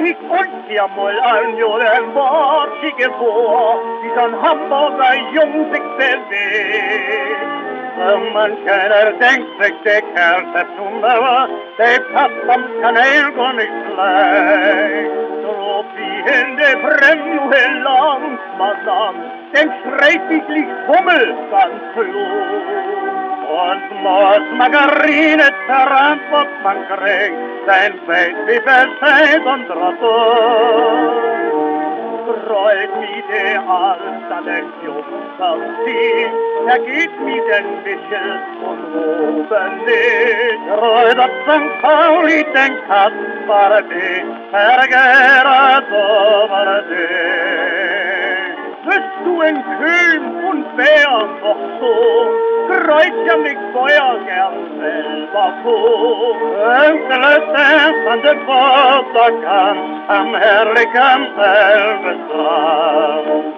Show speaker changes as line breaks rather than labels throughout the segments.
nicht und viermal ein Jahr war sie geboren, wie so ein Hamburger Jung sich bewegt. Man keiner denkt sich, der Kerl dazu, aber der passt am Kanal gar nicht schlecht. Drauf die Hände brennen nur lang, Madame, denn schrecklich liegt Hummel ganz los. Und muss Margarine zerrannt, was man kriegt, sein Baby bescheid und Rotto. Freut mich der Alter, der Jungs ziehen, er geht wie den Michel und oben nicht. Reut auf St. Pauli, den Kasper, den Vergehrer, so war dich. Bist du in Köln und Bär noch so, kreuz ja mich Feuer gern selber vor. Lösen von der Vorderkant am herrlichen Elbestrand.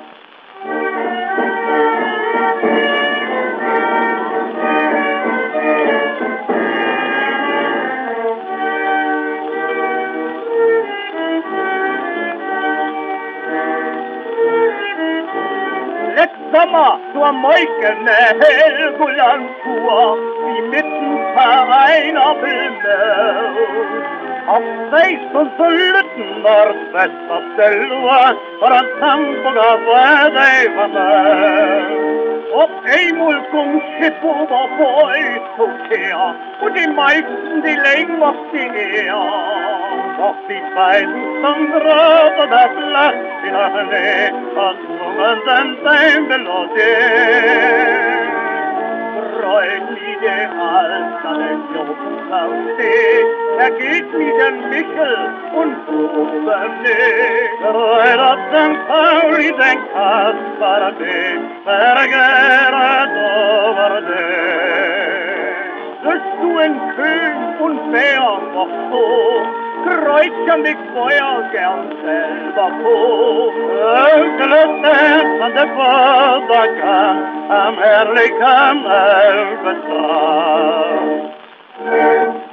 Sommer zur Meukene Helgoland-Tour, wie mitten Verein auf Himmel. Auf Seis und Lütten Nordwest auf der Loire, vor der Hamburger Weide Ob einmal kommt Schiff über Beutelkehr, und die meisten, die legen auf die Ehr. Doch die beiden zum Grab oder Blatt in der Nähe und sungen sind ein Melodie. Freut mich der Alter, der Jungs auf See, er geht wie der Michel und oben nicht. Freut auf St. Pauli, den Kasper, den Vergehrer, over Bist du in Köln und Bär noch so, kreuz ja mich Feuer gern selber vor. Gelöst an der Vorderkant am herrlichen Elbestrand.